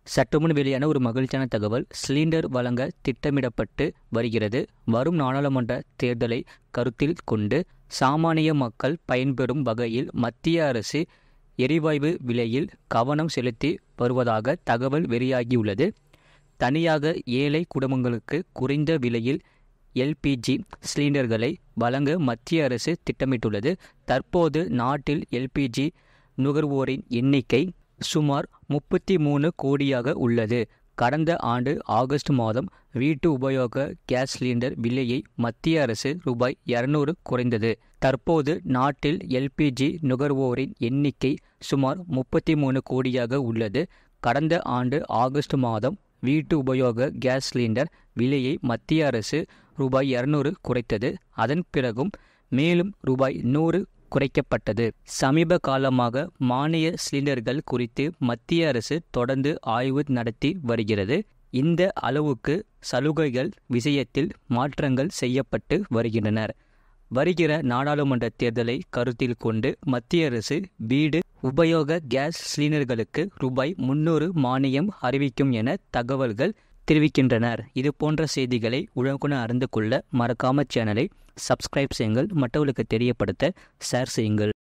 சற்றுமுன் வெளியான ஒரு மகிழ்ச்சியான தகவல். சிலிண்டர் வழங்க திட்டமிடப்பட்டு வருகிறது. வரும் நாடாளுமன்ற தேர்தலை கருத்தில் கொண்டு சாமானிய மக்கள் பயன்பெறும் வகையில் மத்திய அரசு எரிவாயு விலையில் கவனம் செலுத்தி வருவதாக தகவல் வெளியாகியுள்ளது. தனியாக ஏழை குடும்பங்களுக்கு குறைந்த விலையில் எல்பிஜி சிலிண்டர்களை வழங்க மத்திய அரசு திட்டமிட்டுள்ளது. தற்போது நாட்டில் எல்பிஜி நுகர்வோரின் எண்ணிக்கை சுமார் 33 கோடியாக உள்ளது. கடந்த ஆண்டு ஆகஸ்ட் மாதம் வீட்டு உபயோக கேஸ் சிலிண்டர் விலையை மத்திய அரசு ரூபாய் 200 குறைந்தது. தற்போது நாட்டில் எல்பிஜி நுகர்வோரின் எண்ணிக்கை சுமார் 33 கோடியாக உள்ளது. கடந்த ஆண்டு ஆகஸ்ட் மாதம் வீட்டு உபயோக கேஸ் சிலிண்டர் விலையை மத்திய அரசு ரூபாய் 200 குறைத்தது. அதன் பிறகும் மேலும் ரூபாய் 100 குறைக்கப்பட்டது. சமீப காலமாக மானிய சிலிண்டர்கள் குறித்து மத்திய அரசு தொடர்ந்து ஆய்வு நடத்தி வருகிறது. இந்த அளவுக்கு சலுகைகள் விஷயத்தில் மாற்றங்கள் செய்யப்பட்டு வருகின்றன. வருகிற நாடாளுமன்ற தேர்தலை கருத்தில் கொண்டு மத்திய அரசு வீடு உபயோக கேஸ் சிலிண்டர்களுக்கு ரூபாய் 300 மானியம் அறிவிக்கும் என தகவல்கள் தெரிவிக்கின்றனர். இது போன்ற செய்திகளை உடனுக்குடன் அறிந்து கொள்ள மறக்காம சேனலை சப்ஸ்கிரைப் செய்யுங்கள். மற்றவர்களுக்கு தெரியப்படுத்த ஷேர் செய்யுங்கள்.